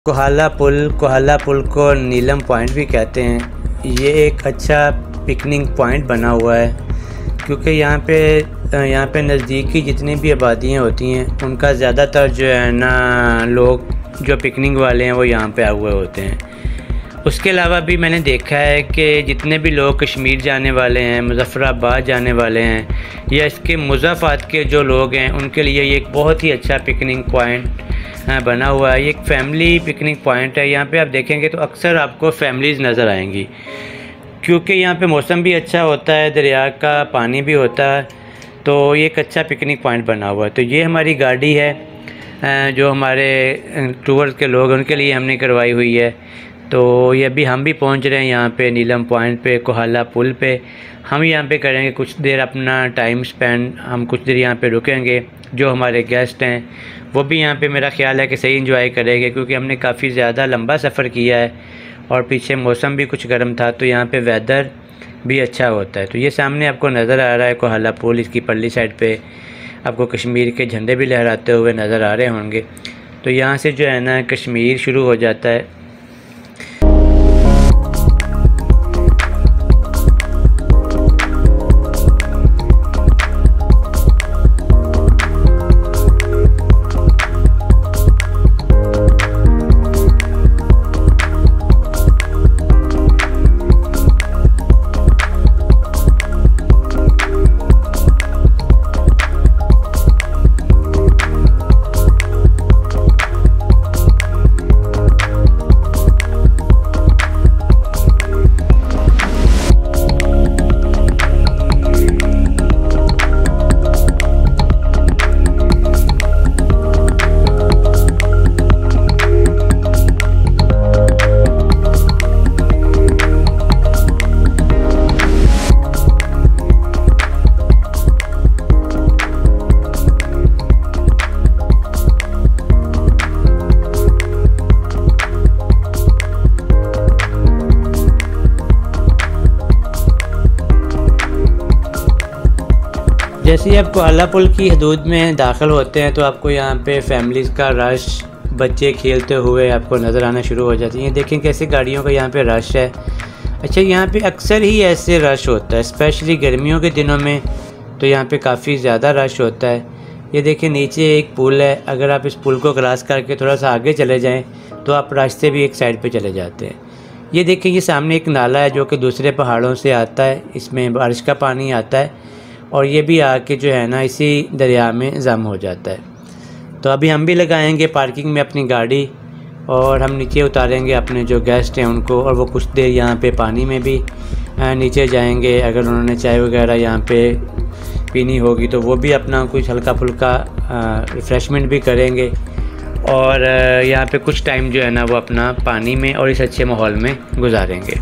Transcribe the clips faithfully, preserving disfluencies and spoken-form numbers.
कोहाला पुल कोहाला पुल को नीलम पॉइंट भी कहते हैं। ये एक अच्छा पिकनिक पॉइंट बना हुआ है क्योंकि यहाँ पे यहाँ पे नज़दीक की जितनी भी आबादियाँ होती हैं उनका ज़्यादातर जो है ना लोग जो पिकनिक वाले हैं वो यहाँ पे आए हुए होते हैं। उसके अलावा भी मैंने देखा है कि जितने भी लोग कश्मीर जाने वाले हैं, मुज़फ़्फ़राबाद जाने वाले हैं या इसके मुज़ाफ़ात के जो लोग हैं उनके लिए ये एक बहुत ही अच्छा पिकनिक पॉइंट बना हुआ है। ये एक फ़ैमिली पिकनिक पॉइंट है। यहाँ पे आप देखेंगे तो अक्सर आपको फैमिलीज़ नज़र आएंगी क्योंकि यहाँ पे मौसम भी अच्छा होता है, दरिया का पानी भी होता है, तो ये एक अच्छा पिकनिक पॉइंट बना हुआ है। तो ये हमारी गाड़ी है जो हमारे टूर्स के लोग उनके लिए हमने करवाई हुई है। तो ये अभी हम भी पहुँच रहे हैं यहाँ पे नीलम पॉइंट पे, कोहाला पुल पे। हम यहाँ पे करेंगे कुछ देर अपना टाइम स्पेंड, हम कुछ देर यहाँ पे रुकेंगे। जो हमारे गेस्ट हैं वो भी यहाँ पे मेरा ख़्याल है कि सही एंजॉय करेंगे क्योंकि हमने काफ़ी ज़्यादा लंबा सफ़र किया है और पीछे मौसम भी कुछ गर्म था, तो यहाँ पे वेदर भी अच्छा होता है। तो ये सामने आपको नज़र आ रहा है कोहाला पुल, इसकी परली साइड पे आपको कश्मीर के झंडे भी लहराते हुए नज़र आ रहे होंगे। तो यहाँ से जो है ना कश्मीर शुरू हो जाता है। जैसे ही आप कोहाला पुल की हदूद में दाखिल होते हैं तो आपको यहाँ पे फैमिलीज़ का रश, बच्चे खेलते हुए आपको नज़र आना शुरू हो जाती हैं। देखें कैसे गाड़ियों का यहाँ पे रश है। अच्छा, यहाँ पे अक्सर ही ऐसे रश होता है, स्पेशली गर्मियों के दिनों में तो यहाँ पे काफ़ी ज़्यादा रश होता है। ये देखें नीचे एक पुल है, अगर आप इस पुल को क्रॉस करके थोड़ा सा आगे चले जाएँ तो आप रास्ते भी एक साइड पर चले जाते हैं। ये देखें ये सामने एक नाला है जो कि दूसरे पहाड़ों से आता है, इसमें बारिश का पानी आता है और ये भी आके जो है ना इसी दरिया में जम हो जाता है। तो अभी हम भी लगाएंगे पार्किंग में अपनी गाड़ी और हम नीचे उतारेंगे अपने जो गेस्ट हैं उनको, और वो कुछ देर यहाँ पे पानी में भी नीचे जाएंगे। अगर उन्होंने चाय वगैरह यहाँ पे पीनी होगी तो वो भी अपना कुछ हल्का फुल्का रिफ़्रेशमेंट भी करेंगे और यहाँ पे कुछ टाइम जो है ना वो अपना पानी में और इस अच्छे माहौल में गुजारेंगे।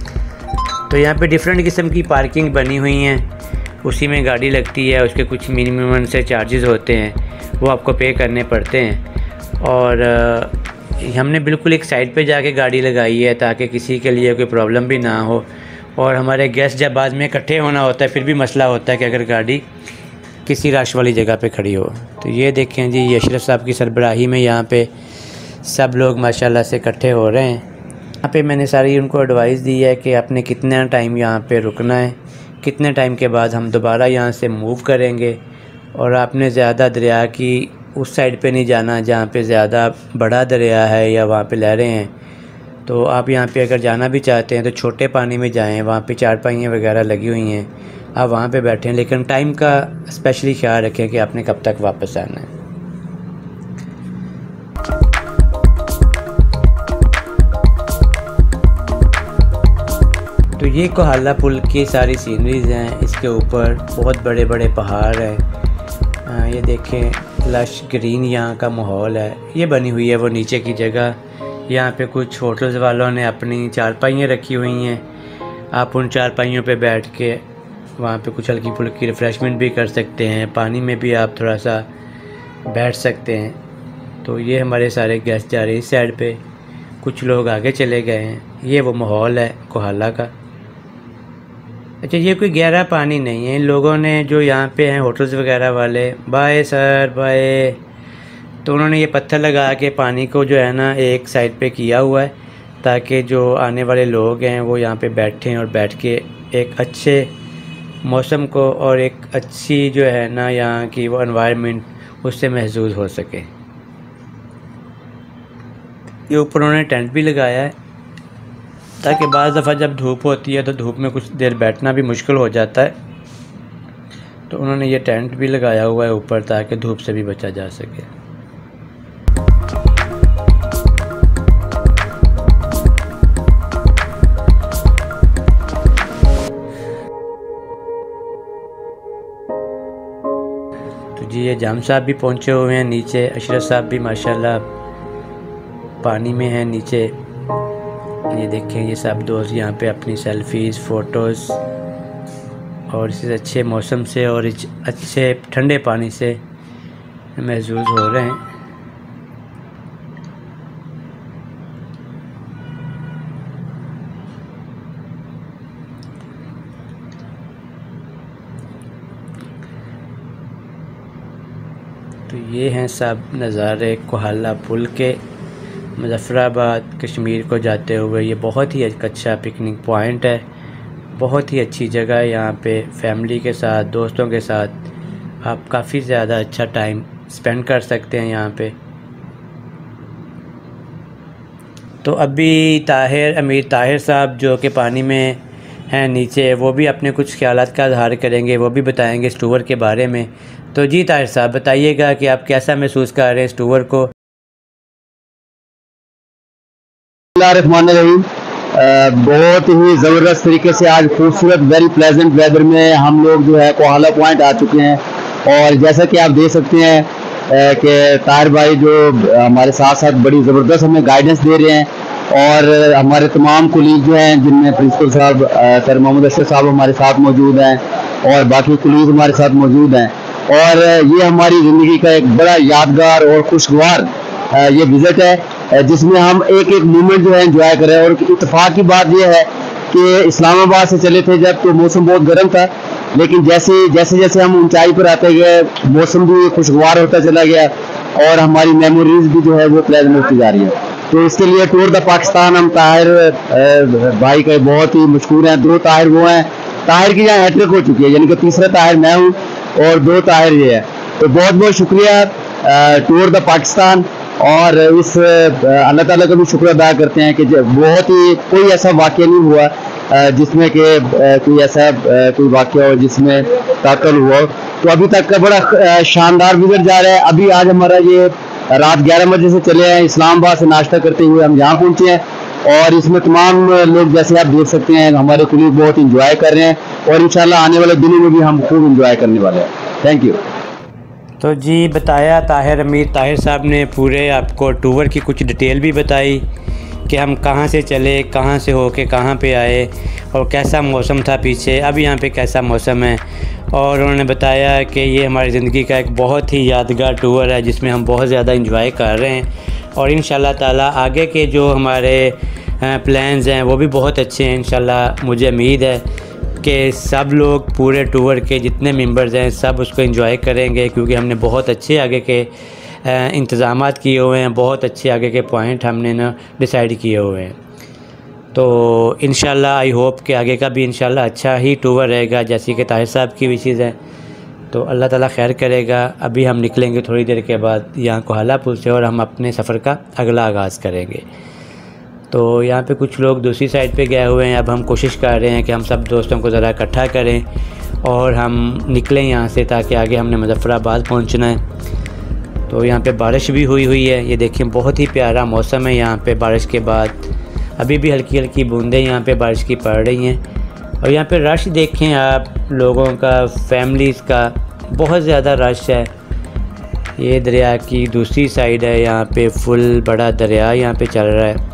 तो यहाँ पे डिफरेंट किस्म की पार्किंग बनी हुई हैं, उसी में गाड़ी लगती है, उसके कुछ मिनिमम से चार्जेस होते हैं वो आपको पे करने पड़ते हैं। और हमने बिल्कुल एक साइड पे जाके गाड़ी लगाई है ताकि किसी के लिए कोई प्रॉब्लम भी ना हो। और हमारे गेस्ट जब बाद में इकट्ठे होना होता है फिर भी मसला होता है कि अगर गाड़ी किसी रश वाली जगह पे खड़ी हो। तो ये देखें जी, ये अशरफ साहब की सरबराही में यहाँ पे सब लोग माशाल्लाह से इकट्ठे हो रहे हैं। यहाँ पे मैंने सारी उनको एडवाइस दी है कि आपने कितना टाइम यहाँ पे रुकना है, कितने टाइम के बाद हम दोबारा यहाँ से मूव करेंगे, और आपने ज़्यादा दरिया की उस साइड पे नहीं जाना जहाँ पे ज़्यादा बड़ा दरिया है या वहाँ पे लहरें हैं। तो आप यहाँ पे अगर जाना भी चाहते हैं तो छोटे पानी में जाएं, वहाँ पे चारपाइयाँ वगैरह लगी हुई हैं, आप वहाँ पे बैठें, लेकिन टाइम का स्पेशली ख्याल रखें कि आपने कब तक वापस आना है। तो ये कोहाला पुल की सारी सीनरीज़ हैं, इसके ऊपर बहुत बड़े बड़े पहाड़ हैं। ये देखें लश ग्रीन यहाँ का माहौल है। ये बनी हुई है वो नीचे की जगह, यहाँ पे कुछ होटल्स वालों ने अपनी चारपाइयाँ रखी हुई हैं। आप उन चारपाइयों पे बैठ के वहाँ पे कुछ हल्की फुल्की रिफ़्रेशमेंट भी कर सकते हैं, पानी में भी आप थोड़ा सा बैठ सकते हैं। तो ये हमारे सारे गेस्ट जा रहे हैं इस साइड पे, कुछ लोग आगे चले गए हैं। ये वो माहौल है कोहाला का। अच्छा, ये कोई गहरा पानी नहीं है, इन लोगों ने जो यहाँ पे हैं होटल्स वगैरह वाले, बाय सर बाय, तो उन्होंने ये पत्थर लगा के पानी को जो है ना एक साइड पे किया हुआ है, ताकि जो आने वाले लोग हैं वो यहाँ पे बैठें और बैठ के एक अच्छे मौसम को और एक अच्छी जो है ना यहाँ की वो एनवायरनमेंट उससे महसूस हो सके। ये ऊपर उन्होंने टेंट भी लगाया है, ताकि बाज़ दफ़ा जब धूप होती है तो धूप में कुछ देर बैठना भी मुश्किल हो जाता है, तो उन्होंने ये टेंट भी लगाया हुआ है ऊपर, ताकि धूप से भी बचा जा सके। तो जी ये जाम साहब भी पहुंचे हुए हैं नीचे, अशरफ साहब भी माशाल्लाह पानी में हैं नीचे। ये देखें ये सब दोस्त यहाँ पे अपनी सेल्फीज़ फ़ोटोज़ और इस अच्छे मौसम से और इस अच्छे ठंडे पानी से महसूस हो रहे हैं। तो ये हैं सब नज़ारे कोहल्ला पुल के, मुज़फ़्फ़राबाद कश्मीर को जाते हुए। ये बहुत ही अच्छा पिकनिक पॉइंट है, बहुत ही अच्छी जगह है। यहाँ पे फैमिली के साथ दोस्तों के साथ आप काफ़ी ज़्यादा अच्छा टाइम स्पेंड कर सकते हैं यहाँ पे। तो अभी ताहिर अमीर ताहिर साहब जो कि पानी में हैं नीचे, वो भी अपने कुछ ख्यालात का इज़हार करेंगे, वो भी बताएंगे इस टूर के बारे में। तो जी ताहिर साहब बताइएगा कि आप कैसा महसूस कर रहे हैं इस टूर को। बिस्मिल्लाहिर्रहमानिर्रहीम। बहुत ही ज़बरदस्त तरीके से आज खूबसूरत वेरी प्लेजेंट वेदर में हम लोग जो है कोहल्ला पॉइंट आ चुके हैं। और जैसा कि आप देख सकते हैं कि ताहिर भाई जो हमारे साथ साथ बड़ी ज़बरदस्त हमें गाइडेंस दे रहे हैं, और हमारे तमाम कुलीग जो हैं जिनमें प्रिंसिपल साहब सर मोहम्मद अशरफ साहब हमारे साथ मौजूद हैं और बाकी कुलीग हमारे साथ मौजूद हैं। और ये हमारी ज़िंदगी का एक बड़ा यादगार और खुशगवार ये विज़िट है, जिसमें हम एक एक मोमेंट जो है एंजॉय करें। और इत्तेफाक की बात यह है कि इस्लामाबाद से चले थे जब तो मौसम बहुत गर्म था, लेकिन जैसे जैसे जैसे हम ऊंचाई पर आते गए मौसम भी खुशगवार होता चला गया और हमारी मेमोरीज भी जो है वो प्लेजेंट होती जा रही है। तो इसके लिए टूर द पाकिस्तान हम ताहिर भाई का बहुत ही मशहूर हैं। दो ताहिर वो हैं, ताहिर की यहाँ हैट्रिक हो चुकी है, यानी कि तीसरा ताहिर मैं हूँ और दो ताहिर ये है। तो बहुत बहुत शुक्रिया टूर द पाकिस्तान, और इस अल्लाह ताला का भी शुक्र अदा करते हैं कि बहुत ही कोई ऐसा वाक़या नहीं हुआ जिसमें कि कोई ऐसा कोई वाक़या हो जिसमें ताकल हुआ। तो अभी तक का बड़ा शानदार विज़िट जा रहा है। अभी आज हमारा ये रात ग्यारह बजे से चले हैं, इस्लामाबाद से नाश्ता करते हुए हम यहाँ पहुँचे हैं, और इसमें तमाम लोग जैसे आप देख सकते हैं हमारे कुलीग बहुत इंजॉय कर रहे हैं, और इंशाल्लाह आने वाले दिनों में भी हम खूब इंजॉय करने वाले हैं। Thank you. तो जी बताया ताहिर अमीर ताहिर साहब ने पूरे आपको टूर की कुछ डिटेल भी बताई कि हम कहाँ से चले, कहाँ से होके कहाँ पे आए और कैसा मौसम था पीछे, अब यहाँ पे कैसा मौसम है। और उन्होंने बताया कि ये हमारी ज़िंदगी का एक बहुत ही यादगार टूर है जिसमें हम बहुत ज़्यादा इंजॉय कर रहे हैं, और इंशाल्लाह ताला आगे के जो हमारे प्लान्स हैं वो भी बहुत अच्छे हैं। इंशाल्लाह मुझे उम्मीद है कि सब लोग पूरे टूर के जितने मेंबर्स हैं सब उसको एंजॉय करेंगे, क्योंकि हमने बहुत अच्छे आगे के इंतज़ामात किए हुए हैं, बहुत अच्छे आगे के पॉइंट हमने ना डिसाइड किए हुए हैं। तो इंशाल्लाह आई होप कि आगे का भी इंशाल्लाह अच्छा ही टूर रहेगा, जैसे कि ताहिर साहब की विशेज़ है। तो अल्लाह ताला खैर करेगा। अभी हम निकलेंगे थोड़ी देर के बाद यहाँ कोहल्ला पुल से, और हम अपने सफ़र का अगला आगाज़ करेंगे। तो यहाँ पे कुछ लोग दूसरी साइड पे गए हुए हैं। अब हम कोशिश कर रहे हैं कि हम सब दोस्तों को ज़रा इकट्ठा करें और हम निकलें यहाँ से, ताकि आगे हमने मुज़फ़्फ़राबाद पहुँचना है। तो यहाँ पे बारिश भी हुई हुई है, ये देखें बहुत ही प्यारा मौसम है यहाँ पे। बारिश के बाद अभी भी हल्की हल्की बूंदें यहाँ पे बारिश की पड़ रही हैं। और यहाँ पे रश देखें आप लोगों का, फैमिलीज़ का बहुत ज़्यादा रश है। ये दरिया की दूसरी साइड है, यहाँ पे फुल बड़ा दरिया यहाँ पे चल रहा है।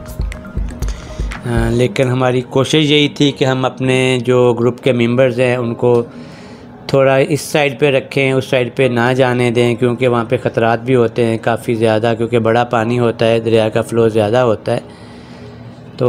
आ, लेकिन हमारी कोशिश यही थी कि हम अपने जो ग्रुप के मेंबर्स हैं उनको थोड़ा इस साइड पे रखें, उस साइड पे ना जाने दें, क्योंकि वहाँ पे ख़तरात भी होते हैं काफ़ी ज़्यादा, क्योंकि बड़ा पानी होता है, दरिया का फ़्लो ज़्यादा होता है। तो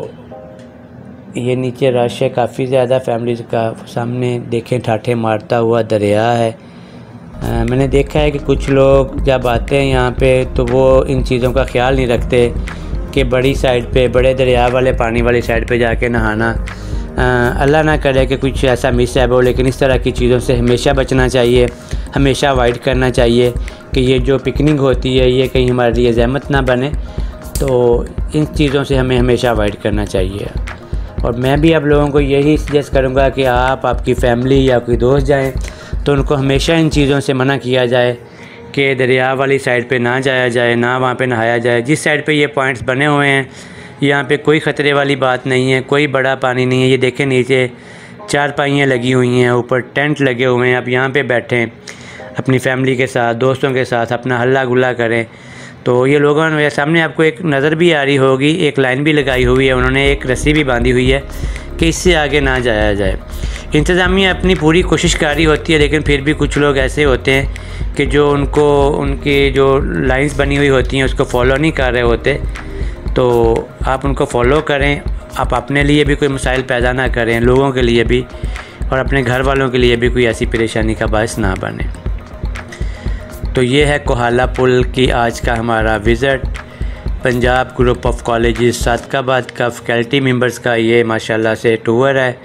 ये नीचे रश है काफ़ी ज़्यादा फैमिलीज़ का। सामने देखें ठाठे मारता हुआ दरिया है, आ, मैंने देखा है कि कुछ लोग जब आते हैं यहाँ पे तो वो इन चीज़ों का ख्याल नहीं रखते कि बड़ी साइड पे, बड़े दरिया वाले पानी वाली साइड पे जाके नहाना, अल्लाह ना करे कि कुछ ऐसा मिस है वो, लेकिन इस तरह की चीज़ों से हमेशा बचना चाहिए, हमेशा अवॉइड करना चाहिए कि ये जो पिकनिक होती है ये कहीं हमारे लिए ज़हमत ना बने। तो इन चीज़ों से हमें हमेशा अवॉइड करना चाहिए। और मैं भी आप लोगों को यही सजेस्ट करूँगा कि आप, आपकी फ़ैमिली या कोई दोस्त जाएँ तो उनको हमेशा इन चीज़ों से मना किया जाए कि दरिया वाली साइड पे ना जाया जाए, ना वहाँ पे नहाया जाए। जिस साइड पे ये पॉइंट्स बने हुए हैं यहाँ पे कोई ख़तरे वाली बात नहीं है, कोई बड़ा पानी नहीं है। ये देखें नीचे चार पाइयाँ लगी हुई हैं, ऊपर टेंट लगे हुए हैं। आप यहाँ पे बैठें अपनी फ़ैमिली के साथ, दोस्तों के साथ, अपना हल्ला गुल्ला करें। तो ये लोगों ने, सामने आपको एक नज़र भी आ रही होगी, एक लाइन भी लगाई हुई है, उन्होंने एक रस्सी भी बांधी हुई है कि इससे आगे ना जाया जाए। इंतज़ामिया अपनी पूरी कोशिश कर रही होती है, लेकिन फिर भी कुछ लोग ऐसे होते हैं कि जो उनको, उनकी जो लाइंस बनी हुई होती हैं उसको फॉलो नहीं कर रहे होते। तो आप उनको फॉलो करें, आप अपने लिए भी कोई मसाइल पैदा ना करें, लोगों के लिए भी और अपने घर वालों के लिए भी कोई ऐसी परेशानी का बायस ना बने। तो ये है कोहाला पुल की आज का हमारा visit. Punjab group of colleges Sadiqabad का फैकल्टी मेंबर्स का ये माशाल्लाह से टूर है।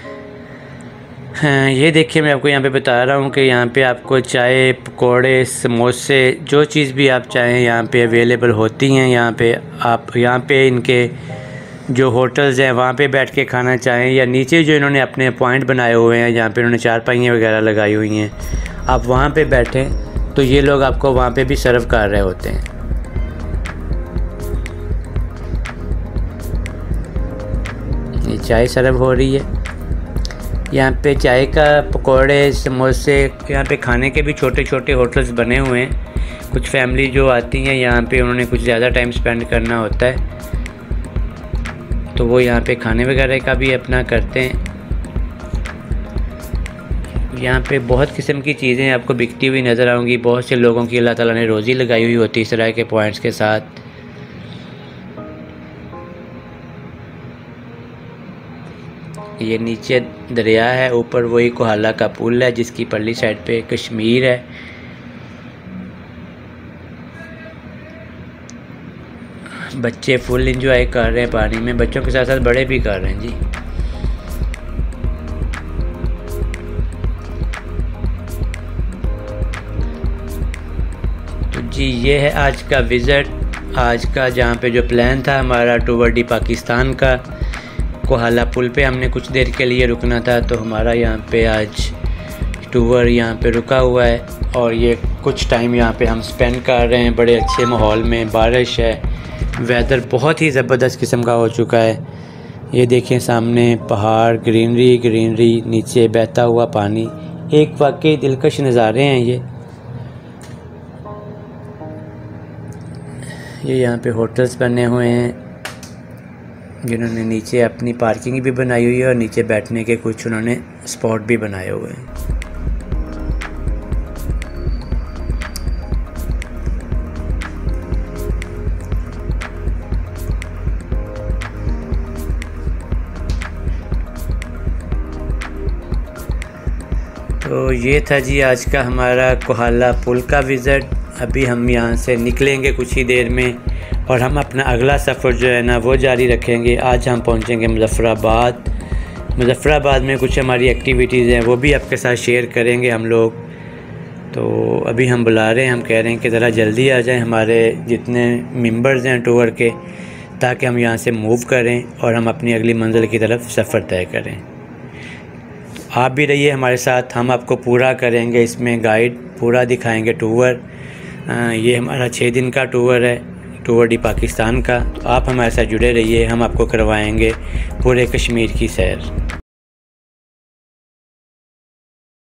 हाँ, ये देखिए मैं आपको यहाँ पे बता रहा हूँ कि यहाँ पे आपको चाय, पकोड़े, समोसे, जो चीज़ भी आप चाहें यहाँ पे अवेलेबल होती हैं। यहाँ पे आप, यहाँ पे इनके जो होटल्स हैं वहाँ पे बैठ के खाना चाहें, या नीचे जो ഇन्होंने अपने पॉइंट बनाए हुए हैं जहाँ पे इन्होंने चारपाइयाँ वगैरह लगाई हुई हैं, आप वहाँ पे बैठें तो ये लोग आपको वहाँ पे भी सर्व कर रहे होते हैं। ये चाय सर्व हो रही है यहाँ पे, चाय का, पकोड़े, समोसे। यहाँ पे खाने के भी छोटे छोटे होटल्स बने हुए हैं। कुछ फैमिली जो आती हैं यहाँ पे, उन्होंने कुछ ज़्यादा टाइम स्पेंड करना होता है तो वो यहाँ पे खाने वगैरह का भी अपना करते हैं। यहाँ पे बहुत किस्म की चीज़ें आपको बिकती हुई नज़र आऊँगी। बहुत से लोगों की अल्लाह ताला ने रोज़ी लगाई हुई होती है इस तरह के पॉइंट्स के साथ। ये नीचे दरिया है, ऊपर वही कोहाला का पुल है जिसकी परली साइड पे कश्मीर है। बच्चे फुल एंजॉय कर रहे हैं पानी में, बच्चों के साथ साथ बड़े भी कर रहे हैं जी। तो जी ये है आज का विज़िट, आज का जहाँ पे जो प्लान था हमारा टूर डी पाकिस्तान का। कोहाला पुल पे हमने कुछ देर के लिए रुकना था तो हमारा यहाँ पे आज टूर यहाँ पे रुका हुआ है और ये कुछ टाइम यहाँ पे हम स्पेंड कर रहे हैं बड़े अच्छे माहौल में। बारिश है, वेदर बहुत ही ज़बरदस्त किस्म का हो चुका है। ये देखें सामने पहाड़, ग्रीनरी ग्रीनरी, नीचे बहता हुआ पानी, एक वाकई दिलकश नज़ारे हैं ये। ये यहाँ पे होटल्स बने हुए हैं जिन्होंने नीचे अपनी पार्किंग भी बनाई हुई है और नीचे बैठने के कुछ उन्होंने स्पॉट भी बनाए हुए हैं। तो ये था जी आज का हमारा कोहाला पुल का विज़िट। अभी हम यहाँ से निकलेंगे कुछ ही देर में और हम अपना अगला सफ़र जो है ना वो जारी रखेंगे। आज हम पहुँचेंगे मुज़फ़्फ़राबाद। मुज़फ़्फ़राबाद में कुछ हमारी एक्टिविटीज़ हैं वो भी आपके साथ शेयर करेंगे हम लोग। तो अभी हम बुला रहे हैं, हम कह रहे हैं कि ज़रा जल्दी आ जाएं हमारे जितने मेंबर्स हैं टूर के, ताकि हम यहाँ से मूव करें और हम अपनी अगली मंजिल की तरफ सफ़र तय करें। आप भी रहिए हमारे साथ, हम आपको पूरा करेंगे इसमें गाइड, पूरा दिखाएंगे टूर। ये हमारा छः दिन का टूर है, टूर डी पाकिस्तान का। तो आप हमारे साथ जुड़े रहिए, हम आपको करवाएंगे पूरे कश्मीर की सैर।